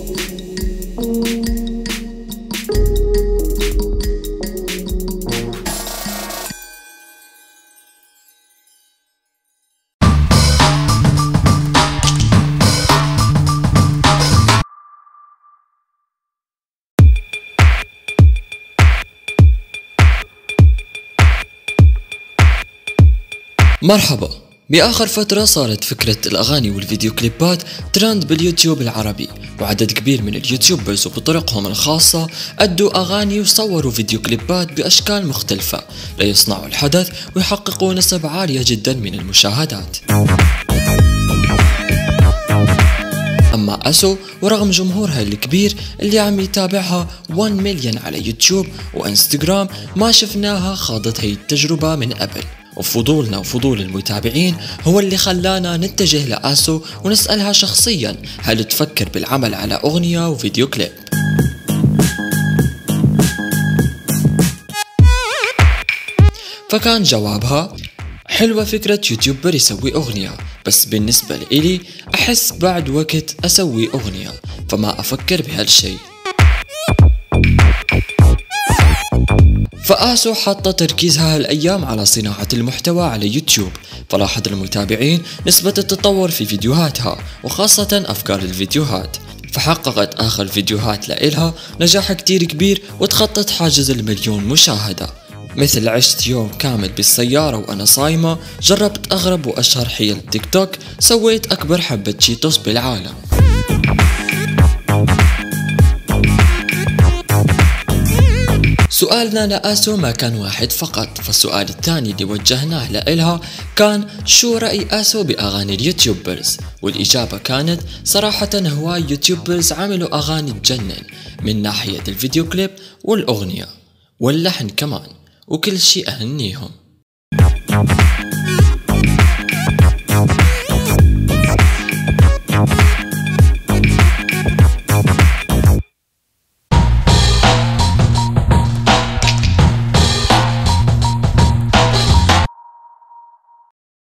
مرحبا. بآخر فترة صارت فكرة الأغاني والفيديو كليبات ترند باليوتيوب العربي، وعدد كبير من اليوتيوبرز وبطرقهم الخاصة أدوا أغاني وصوروا فيديو كليبات بأشكال مختلفة ليصنعوا الحدث ويحققوا نسب عالية جدا من المشاهدات. أما أسو ورغم جمهورها الكبير اللي عم يتابعها 1 مليون على يوتيوب وإنستغرام، ما شفناها خاضت هي التجربة من قبل، وفضولنا وفضول المتابعين هو اللي خلانا نتجه لآسو ونسألها شخصيا هل تفكر بالعمل على أغنية وفيديو كليب. فكان جوابها: حلوة فكرة يوتيوبر يسوي أغنية، بس بالنسبة لإلي أحس بعد وقت أسوي أغنية، فما أفكر بهالشي. فآسو حاطة تركيزها هالأيام على صناعة المحتوى على يوتيوب، فلاحظ المتابعين نسبة التطور في فيديوهاتها وخاصة أفكار الفيديوهات، فحققت آخر فيديوهات لإلها نجاح كتير كبير وتخطت حاجز 1,000,000 مشاهدة، مثل عشت يوم كامل بالسيارة وأنا صايمة، جربت أغرب وأشهر حيل تيك توك، سويت أكبر حبة شيتوس بالعالم. سؤالنا لآسو ما كان واحد فقط، فالسؤال الثاني اللي وجهناه لإلها كان: شو رأي آسو بأغاني اليوتيوبرز؟ والإجابة كانت: صراحة هواي يوتيوبرز عملوا أغاني تجنن من ناحية الفيديو كليب والأغنية واللحن كمان، وكل شي أهنيهم.